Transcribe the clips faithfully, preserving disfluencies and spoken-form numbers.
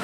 නේද?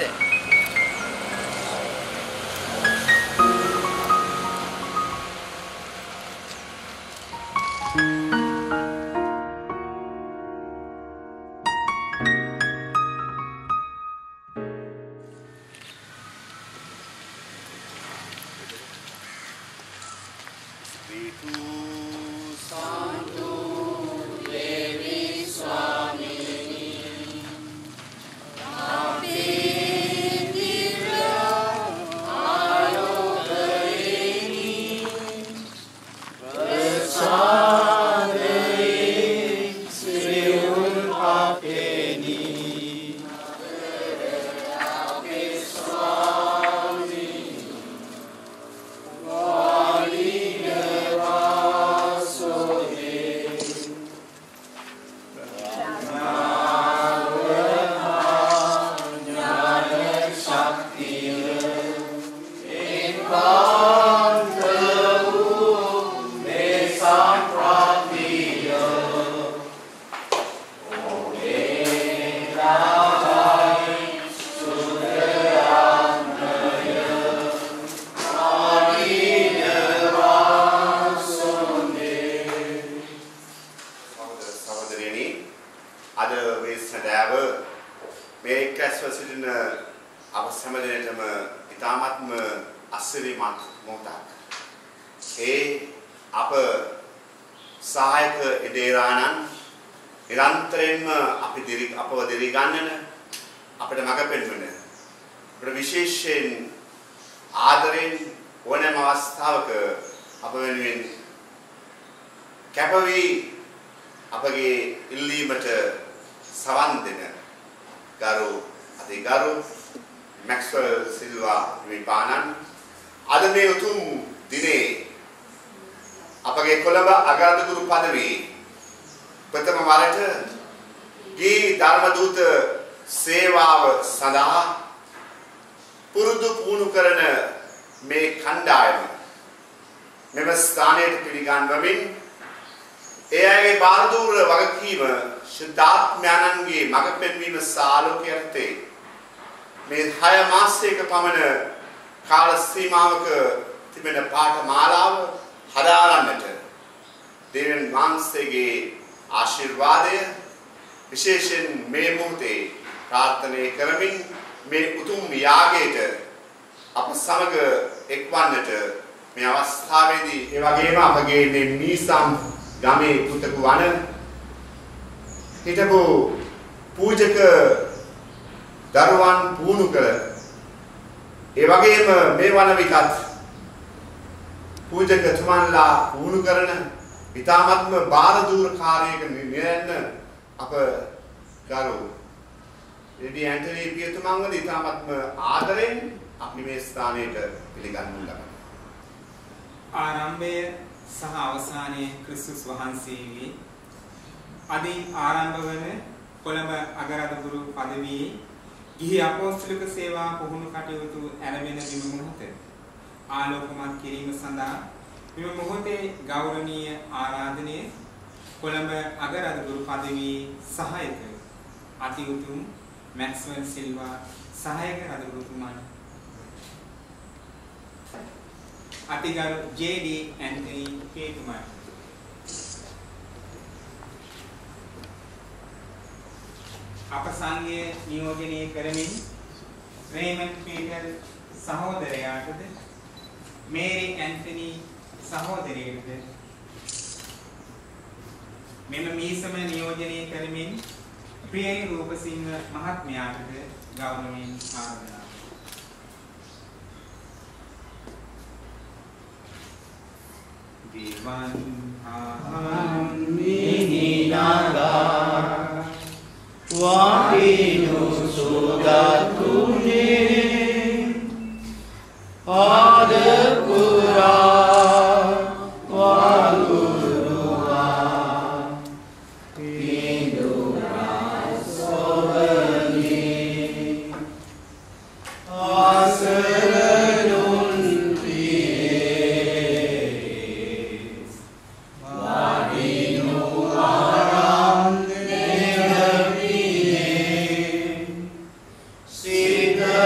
Sing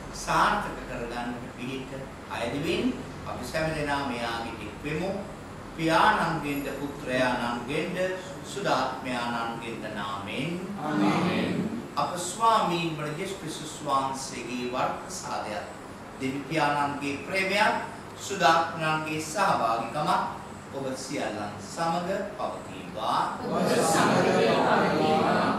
සාර්ථක කරගන්න පිහිට අයදිමින් අපි සෑම දෙනා මෙයාගේ එක්වෙමු. පියාණන්ගෙන්ද පුත්‍රයාණන්ගෙන්ද සුදාත්මයාණන්ගෙන්ද නාමයෙන් ආමේන්. අප ස්වාමීන් වහන්සේ යේසුස් ක්‍රිස්තුස් වහන්සේගේ වර්තසාදයක් දෙවි පියාණන්ගේ ප්‍රේමයක් සුදාත්මයාණන්ගේ සහභාගීකම ඔබ සියල්ලන් සමග පවතිවා. ඔබ සමග පවතිවා.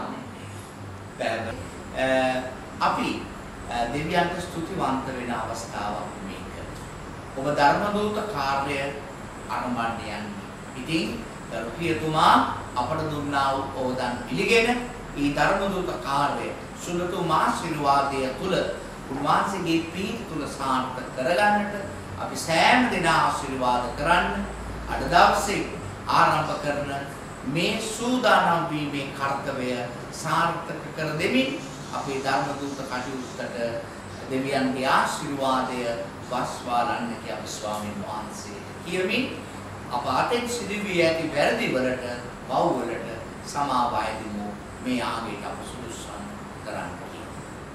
අපි දෙවියන්ට ස්තුතිවන්ත වෙන අවස්ථාවක් මේක. ඔබ ධර්ම දූත කාර්ය අනුමණ්ඩයන්. ඉතින් දරුපියතුමා අපට දුන්නා වූ ඕදන් පිළිගෙන මේ ධර්ම දූත කාර්ය සුනතුමා ආශිර්වාදය තුල උන්වහන්සේගේ ප්‍රීති තුල සාර්ථක කරගන්නට අපි සෑම දෙනා ආශිර්වාද කරන්න අද දවසේ ආරම්භ කරන මේ සූදානම් වීමේ කර්තව්‍ය සාර්ථක කර දෙමින් අපේ ධර්ම දූත කටයුත්තට දෙවියන්ගේ ආශිර්වාදය වස්වාලන්නට අපි ස්වාමීන් වහන්සේට කියමින් අප අතෙන් සිදුවී ඇති වැරදි වලට පව් වලට සමාව අයදිමු. මේ ආගයට අප සුදුසුම් කරන්න කියමු.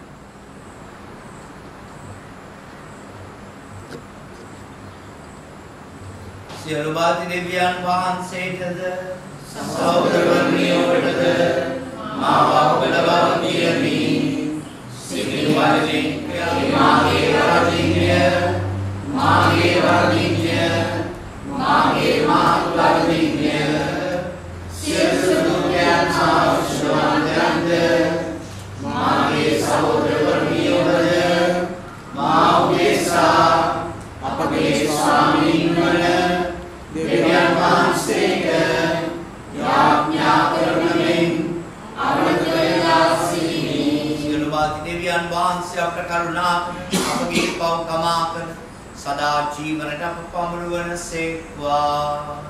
සියලු බාධි දෙවියන් වහන්සේටද සහෝදරවරුන්ටද මාව අපලවා කියමි. සිවිල් වලින් මාගේ වරදින්ය මාගේ වරදින්ය මාගේ මාතුලදින්ය සියලු දුක්යන් ආශ්‍රවයන්ද මාගේ සහෝදරවරුන්ටද මාවේසා අපගේ ස්වාමීන් වන දෙවියන් වහන්සේට යාඥා කරමින් අවතරයසී සියලු බාධි දෙවියන් වහන්සේ අපට කරුණා අපගේ පව් කමා කර සදා ජීවනට අප පමුණුවන සේක්වා.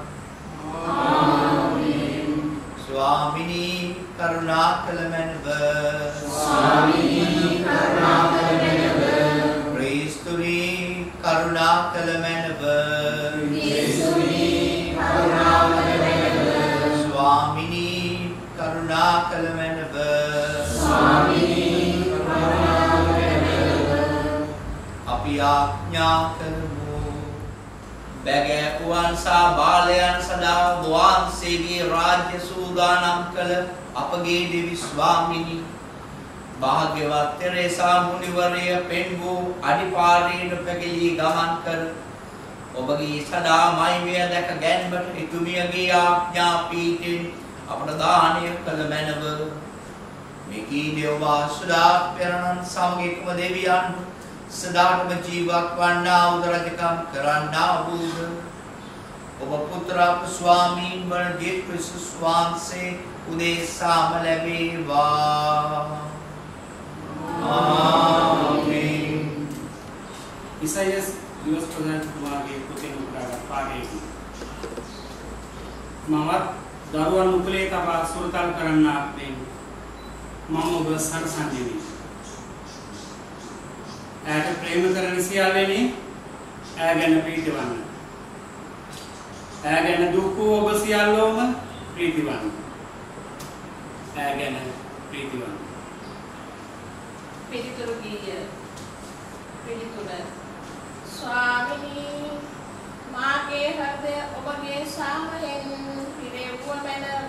ආමේන්. ස්වාමිනී කරුණා කළ මැනව ස්වාමිනී කරුණා කළ මැනව ක්‍රිස්තුනී කරුණා කළ මැනව ක්‍රිස්තුනී කරුණා කළ මැනව ස්වාමිනී කරුණා කළ මැනව ස්වාමිනී කරුණා කළ මැනව අපි ආඥා කරමු. බැගෑපුවන් සහ බාලයන් සදා වහන්සේගේ රාජ්‍ය සූදානම් කළ අපගේ දෙවි ස්වාමිනී භාග්‍යවත් තෙරේසා මුනිවරය පෙන් වූ අඩිපාරේන පැගලී ගමන් කර ඔබගේ සදා මහිමය දැක ගැන්මට එතුමියගේ ආඥා පීඨෙන් අපට දානය කළ මැනව. මෙකී දේවා සුදාප්‍යරණන් සමග එකම දෙවියන් සදාටම ජීවත් වන්නා වූ රජකම් කරන්නා වූද ඔබ පුත්‍ර ස්වාමීන් වන යේසුස් ක්‍රිස්තුස් වහන්සේ උදෙසාම ලැබේවා. ආමේන්. ඉසයියස් දිවස් ප්‍රධාන කුමාරගේ පුතේ උත්තරා පාඩේ මමත් දරුවන් උපලේ තබා සුරතල් කරන්නාක් දෙමි. මම ඔබ සරසන්දිමි. ඇයට ප්‍රේම කරන සියල්ලෙනි ඇය ගැන ප්‍රීතිවන්න. ඇය ගැන දුක් වූ ඔබ සියල්ලෝම ප්‍රීතිවන්න. ඇය ගැන ප්‍රීතිවන්න. පිළිතුරු ගීය. පිළිතුර ස්වාමිනී මාගේ හෘදය ඔබගේ සාමයෙන් පිරෙව්ව මැනව.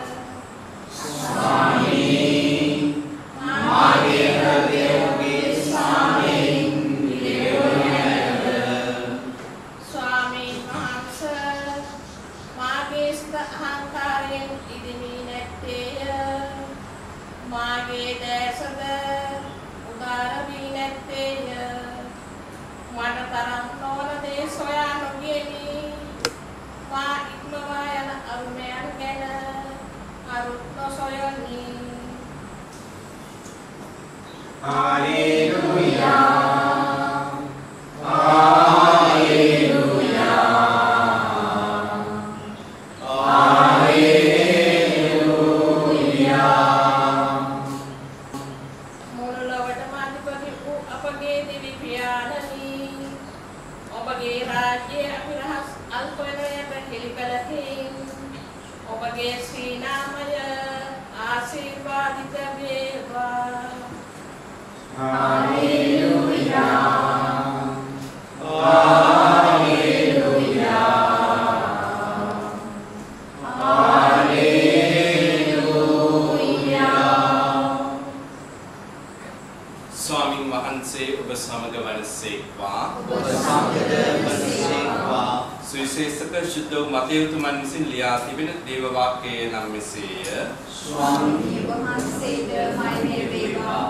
ස්වාමිනී මාගේ හෘදය ඔබගේ සාමයෙන් පිරෙව්ව මැනව. ස්වාමීන් වහන්සේ මාගේ සිත අහංකාරයෙන් ඉදිමී නැත්තේය. මාගේ දැසද උදාර වී නැත්තේය. මට තරම් නොවන දේ සොයා නොගියමි. මා ඉක්මවා යන අරුමයන් ගැන අරුත් නොසොයමි. Hallelujah hallelujah hallelujah. මුළු ලොවටම අධිපති වූ අපගේ දිවි පියාණනි ඔබගේ රාජ්‍යයේ අභිරහස් අල්ප වෙන යට හෙළි කළෙහින් ඔබගේ ශ්‍රී නාමය ආශිර්වාදිත වේවා. හාලෙලූයා වහන්සේ ඔබ සමග වනසේක්වා. ඔබ සමග වනසේක්වා. සුවිශේෂක ශුද්ධ වූ මතයතුමන් විසින් ලියා තිබෙන දේව වාක්‍යය නම් මෙසේය. ස්වාමී වහන්සේට මෛත්‍රී වේවා.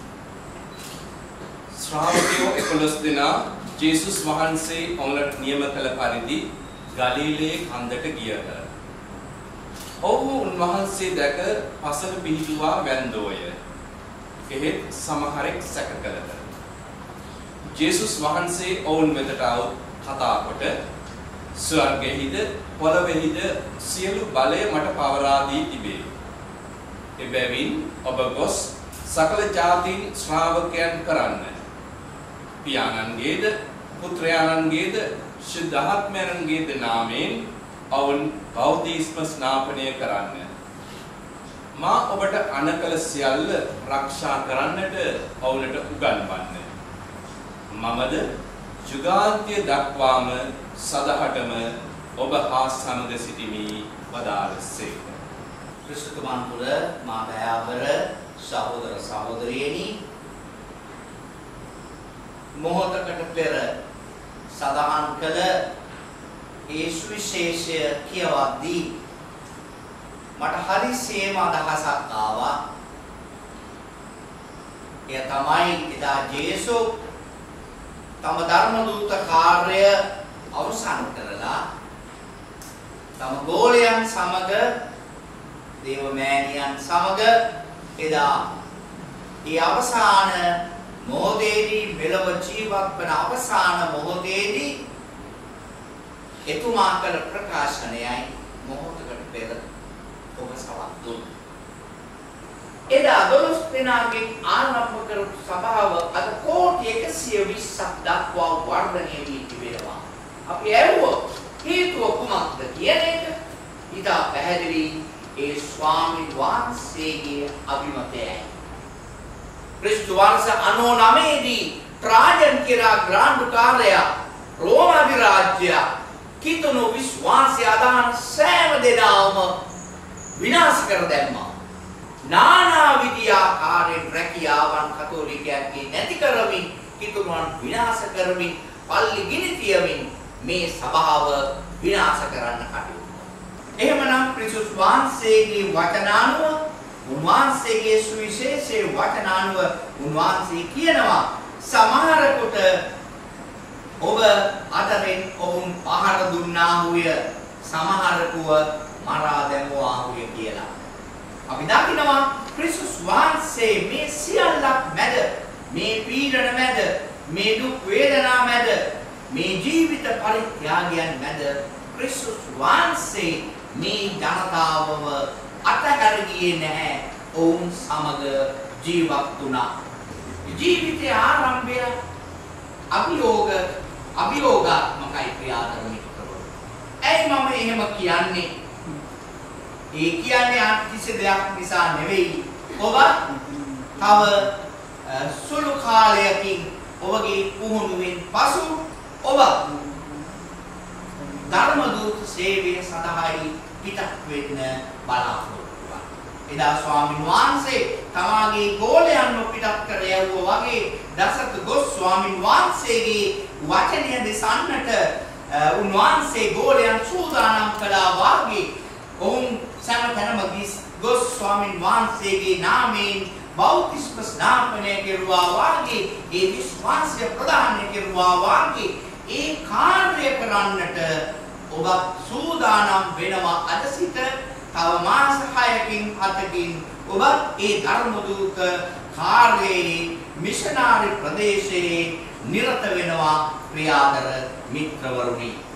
ශ්‍රාවකයෝ එකොළොස් දෙනා ජේසුස් වහන්සේ ඔවුන්ට නියම කළ පරිදි ගලීලයේ කන්දට ගියහ. ඔවුන් උන්වහන්සේ දැක පසල පිහිටුවා වැන්දෝය. එහෙත් සමහරෙක් සැක කළහ. ජේසුස් වහන්සේ ඔවුන් වෙතට આવුත් කතා කොට ස්වර්ගෙහිද පොළොවේහිද සියලු බලය මට පවරා දී තිබේ. එබැවින් ඔබ ගොස් සකල ජාතීන් ශ්‍රාවකයන් කරන්න. පියාණන්ගේද පුත්‍රයාණන්ගේද ශුද්ධාත්මයන්ගේද නාමයෙන් ඔවුන් බෞද්ධීස්ම ස්නාපනය කරන්න. මා ඔබට අනකල සියල්ල ආරක්ෂා කරන්නට ඔවුන්ට උගන්වන්න. මමද යුගාන්ත්‍ය දක්වාම සදහටම ඔබ හා සමග සිටිමි වදාළසේක. ක්‍රිස්තුතුමන් තුළ මා දයාබර සහෝදර සහෝදරියනි, මොහොතකට පෙර සදාහන් කළ ඒ සුවිශේෂය කියවද්දී මට හරිසියම අදහසක් ආවා. එය තමයි එදා ජේසු තම ධර්ම දූත කාර්යය අවසන් කරලා තම ගෝලයන් සමග දේවමෑණියන් සමග එදා ඒ අවසාන මොහොතේදී මෙලොව ජීවත් වන අවසාන මොහොතේදී එතුමා කළ ප්‍රකාශනයයි මොහොතකට පෙර ඔබ සවන් දුන්නේ. එදා දොළොස් දෙනාගෙන් ආරම්භ කරපු සභාව අද කෝටි එකසිය විස්සක් දක්වා වර්ධනය වී තිබෙනවා. අපි ඇහුවොත් හේතුව කුමක්ද කියන එක ඉතා පැහැදිලි. ඒ ස්වාමීන් වහන්සේගේ අභිමතයයි. ක්‍රිස්තු වර්ෂ අනූනවය දී ට්‍රාජන් කියලා ග්‍රාන්ඩුකාරයා රෝම අධිරාජ්‍ය කිතුණු විශ්වාසය අදහන සෑම දෙනාම විනාශ කර දැම්මා. නානා විද්‍යාකාරයෙන් රැකියාවන් කතෝලිකයන්ගේ නැති කරමින් කිතුණුවන් විනාශ කරමින් පල්ලි ගිනි තියමින් මේ සභාව විනාශ කරන්න කටයුතු. එහෙමනම් ක්‍රිස්තුස් වහන්සේගේ වචනානුව උන්වහන්සේගේ සුවිශේෂයේ වචනානුව උන්වහන්සේ කියනවා සමහරකට ඔබ අතරින් ඔවුන් පහර දුන්නාහුය, සමහරකුව මරා දැමුවාහුය කියලා. අපි දකිනවා ක්‍රිස්තුස් වහන්සේ මේ සියල්ලක් මැද, මේ පීඩන මැද, මේ දුක් වේදනා මැද, මේ ජීවිත පරිත්‍යාගයන් මැද ක්‍රිස්තුස් වහන්සේ මේ ජනතාවව අතහැර ගියේ නැහැ. ඔවුන් සමග ජීවත් වුණා. ජීවිතයේ ආරම්භය අභියෝග අභියෝගාත්මකයි ක්‍රියාදර මිත්‍රවරු. ඇයි මම එහෙම කියන්නේ? ඒ කියන්නේ කිසි දෙයක් නිසා නෙවෙයි. ඔබ තව සුළු කාලයකින් ඔබගේ පුහුණුවෙන් පසු ඔබ ධර්ම දූත සේවය සඳහායි පිටත් වෙන්න බලාපොරොත්තු වෙනවා. එදා ස්වාමීන් වහන්සේ තමාගේ ගෝලයන්ව පිටත් කර යවුවා වගේ දසක ගොස් ස්වාමීන් වහන්සේගේ වචනය දෙසන්නට උන්වහන්සේ ගෝලයන් සූදානම් කළා වගේ ඔවුන් සෑම ගොස් ස්වාමීන් වහන්සේගේ නාමයෙන් බෞද්ධ ස්නාපනය කෙරුවා වගේ ඒ විශ්වාසය ප්‍රදානය කෙරුවා වගේ ඒ කාර්ය කරන්නට ඔබ සූදානම් වෙනවා. අද සිට තව මාස හයකින් හතකින් ඔබ ඒ ධර්ම දූත කාර්යයේ මිෂනාරි ප්‍රදේශයේ නිරත වෙනවා ක්‍රියාදර මිත්‍රවරුනි.